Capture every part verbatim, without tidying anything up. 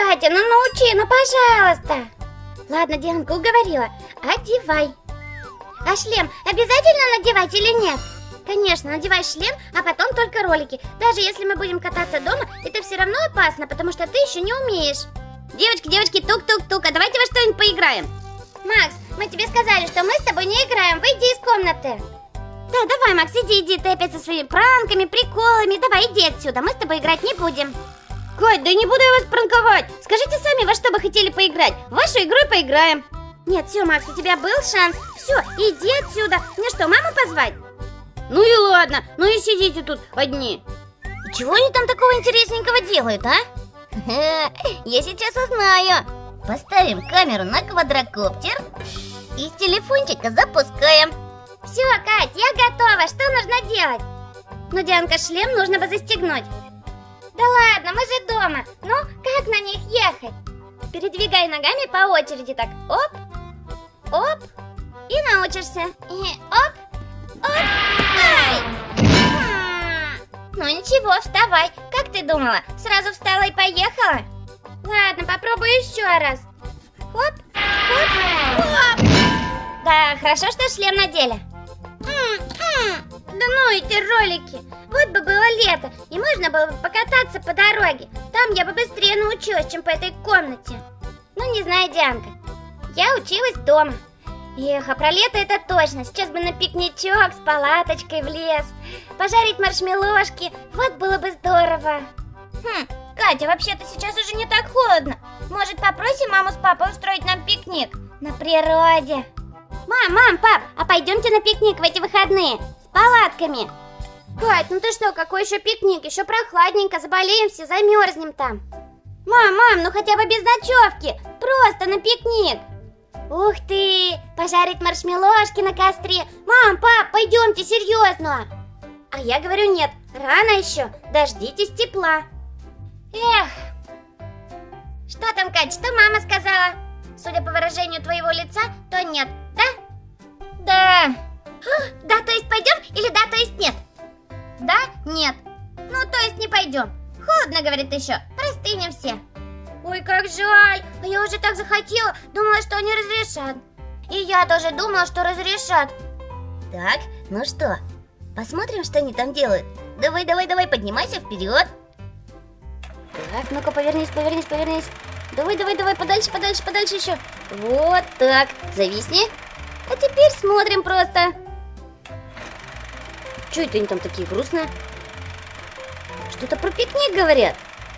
Катя, ну научи, ну пожалуйста. Ладно, Дианка уговорила. Одевай. А шлем обязательно надевать или нет? Конечно, надевай шлем, а потом только ролики. Даже если мы будем кататься дома, это все равно опасно, потому что ты еще не умеешь. Девочки, девочки, тук-тук-тук, а давайте во что-нибудь поиграем. Макс, мы тебе сказали, что мы с тобой не играем. Выйди из комнаты. Да, давай, Макс, иди, иди, ты опять со своими пранками, приколами. Давай, иди отсюда, мы с тобой играть не будем. Кать, да не буду я вас пранковать. Скажите сами, во что бы хотели поиграть. В вашу игру и поиграем. Нет, все, Макс, у тебя был шанс. Все, иди отсюда. Мне что, маму позвать? Ну и ладно, ну и сидите тут одни. И чего они там такого интересненького делают, а? Я сейчас узнаю. Поставим камеру на квадрокоптер и с телефончика запускаем. Все, Кать, я готова. Что нужно делать? Ну, Дианка, шлем нужно бы застегнуть. Да ладно, мы же дома. Ну, как на них ехать? Передвигай ногами по очереди так. Оп, оп, и научишься. И оп, оп, ай. Ну ничего, вставай. Как ты думала? Сразу встала и поехала? Ладно, попробую еще раз. Хоп, хоп, хоп. Да, хорошо, что шлем надели. Да ну эти ролики. Вот бы было лето, и можно было бы покататься по дороге. Там я бы быстрее научилась, чем по этой комнате. Ну не знаю, Дианка, я училась дома. Эх, а про лето это точно. Сейчас бы на пикничок с палаточкой в лес, пожарить маршмеллошки. Вот было бы здорово. Хм, Катя, вообще-то сейчас уже не так холодно. Может, попросим маму с папой устроить нам пикник на природе? Мам, мам, пап, а пойдемте на пикник в эти выходные с палатками. Кать, ну ты что, какой еще пикник? Еще прохладненько, заболеем все, замерзнем там. Мам, мам, ну хотя бы без ночевки, просто на пикник. Ух ты, пожарить маршмеллошки на костре. Мам, пап, пойдемте, серьезно. А я говорю нет, рано еще, дождитесь тепла. Эх. Что там, Кать, что мама сказала? Судя по выражению твоего лица, то нет, да? Да. А, да, то есть пойдем или да, то есть нет? Да, нет. Ну, то есть не пойдем. Холодно, говорит, еще, простынем все. Ой, как жаль, а я уже так захотела, думала, что они разрешат. И я тоже думала, что разрешат. Так, ну что, посмотрим, что они там делают. Давай, давай, давай, поднимайся вперед. Так, ну-ка, повернись, повернись, повернись. Давай, давай, давай, подальше, подальше, подальше еще. Вот так, зависни. А теперь смотрим просто. Чё это они там такие грустные? Что-то про пикник говорят.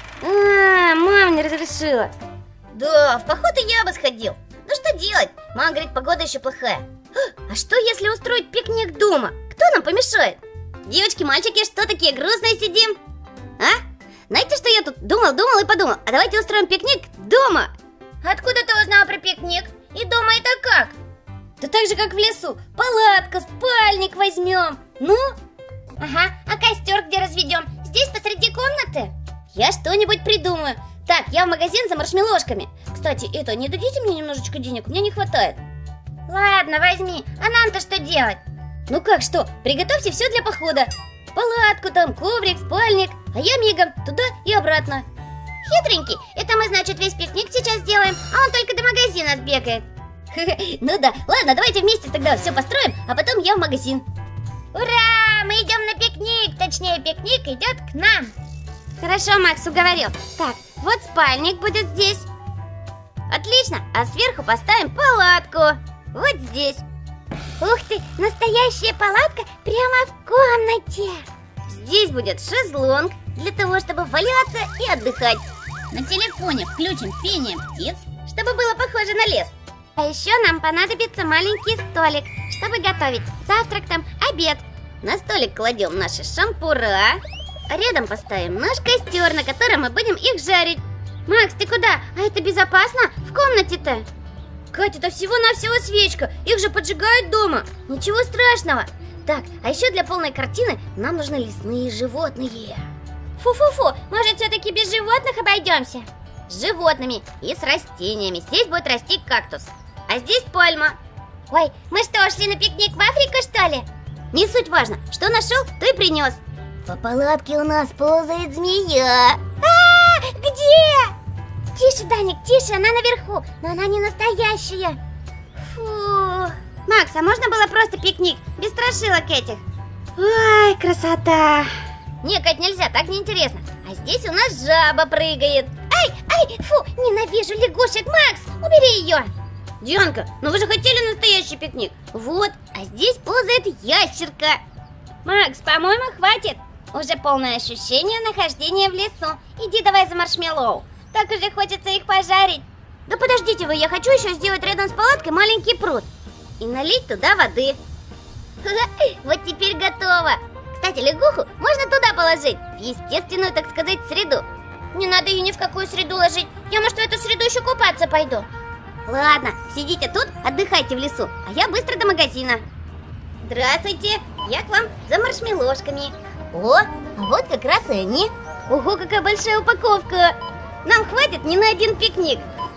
А, мама не разрешила. Да, в поход и я бы сходил. Ну что делать? Мама говорит, погода еще плохая. А что если устроить пикник дома? Кто нам помешает? Девочки, мальчики, что такие грустные сидим? А? Знаете, что я тут думал, думал и подумал? А давайте устроим пикник дома. Откуда ты узнала про пикник? И дома это как? Да так же, как в лесу. Палатка, спальник возьмем. Ну? Ага, а костер где разведем? Здесь посреди комнаты? Я что-нибудь придумаю. Так, я в магазин за маршмеллошками. Кстати, это, не дадите мне немножечко денег? Мне не хватает. Ладно, возьми. А нам-то что делать? Ну как что? Приготовьте все для похода. Палатку там, коврик, спальник. А я мигом туда и обратно. Хитренький. Это мы, значит, весь пикник сейчас сделаем, а он только до магазина сбегает. Ну да, ладно, давайте вместе тогда все построим, а потом я в магазин. Ура! Мы идем на пикник. Точнее, пикник идет к нам. Хорошо, Макс уговорил. Так, вот спальник будет здесь. Отлично, а сверху поставим палатку. Вот здесь. Ух ты, настоящая палатка прямо в комнате. Здесь будет шезлонг для того, чтобы валяться и отдыхать. На телефоне включим пение птиц, чтобы было похоже на лес. А еще нам понадобится маленький столик, чтобы готовить завтрак там, обед. На столик кладем наши шампура, а рядом поставим наш костер, на котором мы будем их жарить. Макс, ты куда? А это безопасно в комнате-то? Катя, это всего-навсего свечка, их же поджигают дома. Ничего страшного. Так, а еще для полной картины нам нужны лесные животные. Фу-фу-фу, может все-таки без животных обойдемся? С животными и с растениями. Здесь будет расти кактус, а здесь пальма. Ой, мы что, ушли на пикник в Африку, что ли? Не суть важно, что нашел, то и принес. По палатке у нас ползает змея. А, где? Тише, Тише, Даник, тише, она наверху, но она не настоящая. Фу. Макс, а можно было просто пикник, без страшилок этих? Ой, красота. Не, Кать, нельзя, так неинтересно. А здесь у нас жаба прыгает. Ай, ай, фу, ненавижу лягушек, Макс, убери ее. Дианка, ну вы же хотели настоящий пикник. Вот, а здесь ползает ящерка. Макс, по-моему, хватит. Уже полное ощущение нахождения в лесу. Иди давай за маршмеллоу. Так уже хочется их пожарить. Да подождите вы, я хочу еще сделать рядом с палаткой маленький пруд и налить туда воды. Вот теперь готово. Кстати, лягуху можно туда положить, в естественную, так сказать, среду. Не надо ее ни в какую среду ложить. Я, может, в эту среду еще купаться пойду. Ладно, сидите тут, отдыхайте в лесу, а я быстро до магазина. Здравствуйте, я к вам за маршмеллошками. О, а вот как раз и они. Ого, какая большая упаковка. Нам хватит не на один пикник.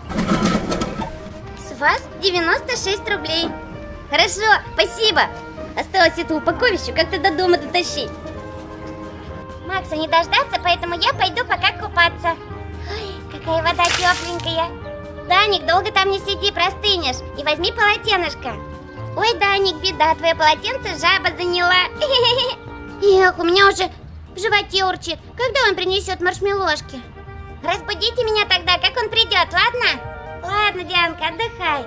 С вас девяносто шесть рублей. Хорошо, спасибо. Осталось эту упаковищу как-то до дома дотащить. Макса не дождаться, поэтому я пойду пока купаться. Ой, какая вода тепленькая. Даник, долго там не сиди, простынешь. И возьми полотенышко. Ой, Даник, беда, твое полотенце жаба заняла. Эх, у меня уже в животе урчит. Когда он принесет маршмеллошки? Разбудите меня тогда, как он придет, ладно? Ладно, Дианка, отдыхай.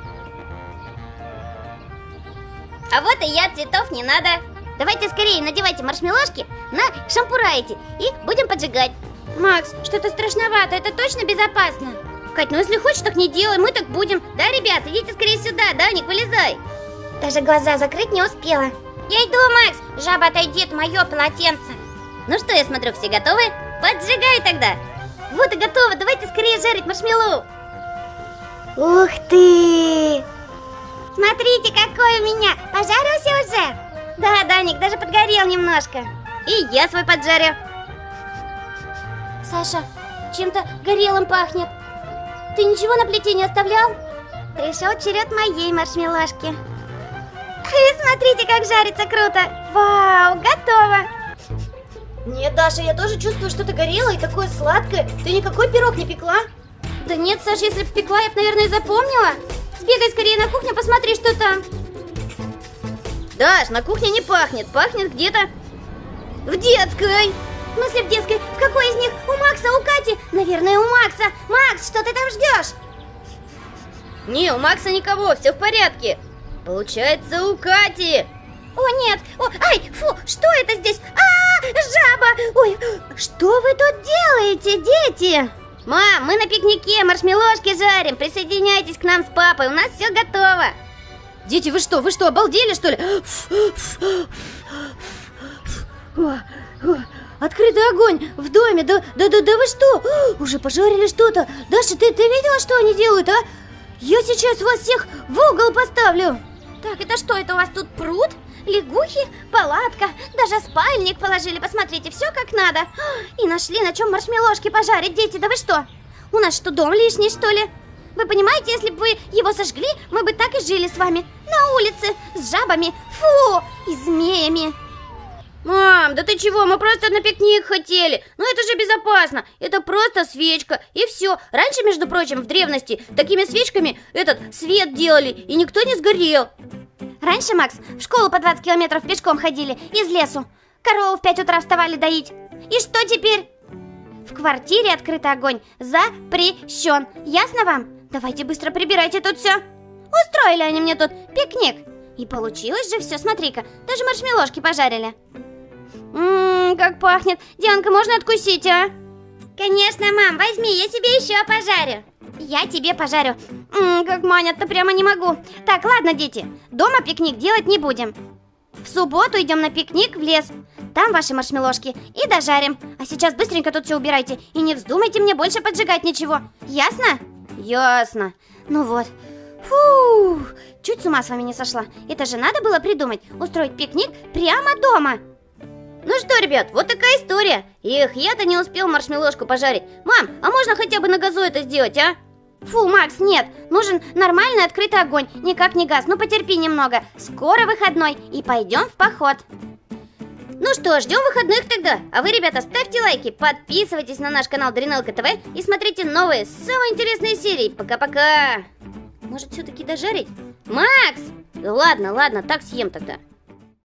А вот и я, цветов не надо. Давайте скорее надевайте маршмеллошки на шампура эти и будем поджигать. Макс, что-то страшновато, это точно безопасно? Кать, ну если хочешь, так не делай, мы так будем. Да, ребят, идите скорее сюда, Даник, вылезай. Даже глаза закрыть не успела. Я иду, Макс, жаба отойдет, мое полотенце. Ну что, я смотрю, все готовы? Поджигай тогда. Вот и готово, давайте скорее жарить маршмеллоу. Ух ты! Смотрите, какой у меня! Пожарился уже? Да, Даник, даже подгорел немножко. И я свой поджарю. Саша, чем-то горелым пахнет. Ты ничего на плите не оставлял? Пришел черед моей маршмеллошки. Смотрите, как жарится круто. Вау, готово. Нет, Даша, я тоже чувствую что-то горелое и такое сладкое. Ты никакой пирог не пекла? Да нет, Саша, если бы пекла, я бы, наверное, запомнила. Сбегай скорее на кухню, посмотри, что там. Даш, на кухне не пахнет, пахнет где-то в детской. В смысле в детской? В какой из них? У Макса, у Кати? Наверное, у Макса. Макс, что ты там ждешь? Не, у Макса никого, все в порядке. Получается, у Кати. О, нет, о, ай, фу, что это здесь? А, жаба, ой, что вы тут делаете, дети? Мам, мы на пикнике маршмеллошки жарим, присоединяйтесь к нам с папой, у нас все готово. Дети, вы что, вы что, обалдели, что ли? Открытый огонь в доме, да, да, да, да вы что? Уже пожарили что-то. Даша, ты, ты видела, что они делают, а? Я сейчас вас всех в угол поставлю. Так, это что, это у вас тут пруд? Лягухи, палатка, даже спальник положили, посмотрите, все как надо. И нашли, на чем маршмеллошки пожарить, дети, да вы что? У нас что, дом лишний, что ли? Вы понимаете, если бы вы его сожгли, мы бы так и жили с вами на улице, с жабами, фу, и змеями. Мам, да ты чего, мы просто на пикник хотели. Ну это же безопасно, это просто свечка, и все. Раньше, между прочим, в древности такими свечками этот свет делали, и никто не сгорел. Раньше, Макс, в школу по двадцать километров пешком ходили, из лесу. Корову в пять утра вставали доить. И что теперь? В квартире открытый огонь запрещен. Ясно вам? Давайте быстро прибирайте тут все. Устроили они мне тут пикник. И получилось же все, смотри-ка, даже маршмеллошки пожарили. Ммм, как пахнет. Дианка, можно откусить, а? Конечно, мам, возьми, я себе еще пожарю. Я тебе пожарю. Ммм, как манят-то, прямо не могу. Так, ладно, дети, дома пикник делать не будем. В субботу идем на пикник в лес. Там ваши маршмеллошки и дожарим. А сейчас быстренько тут все убирайте. И не вздумайте мне больше поджигать ничего. Ясно? Ясно. Ну вот. Фу, чуть с ума с вами не сошла. Это же надо было придумать, устроить пикник прямо дома. Ну что, ребят, вот такая история. Эх, я-то не успел маршмеллошку пожарить. Мам, а можно хотя бы на газу это сделать, а? Фу, Макс, нет, нужен нормальный открытый огонь, никак не газ. Ну потерпи немного, скоро выходной и пойдем в поход. Ну что, ждем выходных тогда. А вы, ребята, ставьте лайки, подписывайтесь на наш канал Даринелка ТВ и смотрите новые, самые интересные серии. Пока-пока. Может, все-таки дожарить? Макс! Ладно, ладно, так съем тогда.